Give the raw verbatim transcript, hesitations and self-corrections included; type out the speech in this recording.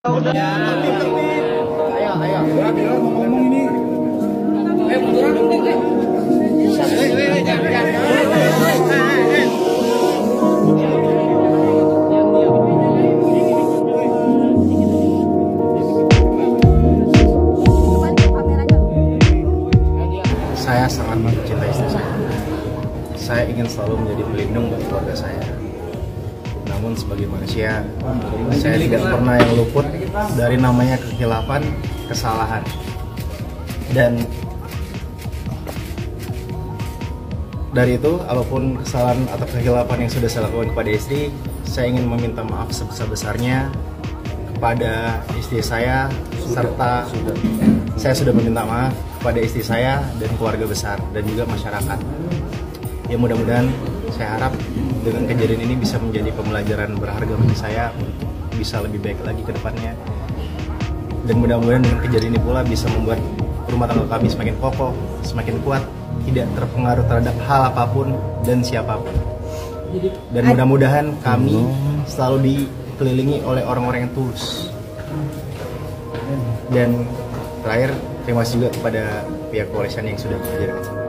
Udah, tertib, tertib. Ayo, ayo. Udah bilang mau ngomong ini. Ayo, munduran dong, dong. Jangan, jangan. Saya sangat mencintai istri saya. Saya ingin selalu menjadi pelindung bagi keluarga saya. Namun sebagai manusia, saya tidak pernah yang luput dari namanya kekhilafan, kesalahan. Dan dari itu, apapun kesalahan atau kekhilafan yang sudah saya lakukan kepada istri, saya ingin meminta maaf sebesar-besarnya kepada istri saya, serta saya sudah meminta maaf kepada istri saya dan keluarga besar dan juga masyarakat. Ya mudah-mudahan saya harap dengan kejadian ini bisa menjadi pembelajaran berharga bagi saya untuk bisa lebih baik lagi ke depannya. Dan mudah-mudahan dengan kejadian ini pula bisa membuat rumah tangga kami semakin kokoh, semakin kuat, tidak terpengaruh terhadap hal apapun dan siapapun. Dan mudah-mudahan kami selalu dikelilingi oleh orang-orang yang tulus. Dan terakhir, terima kasih juga kepada pihak kepolisian yang sudah bekerja.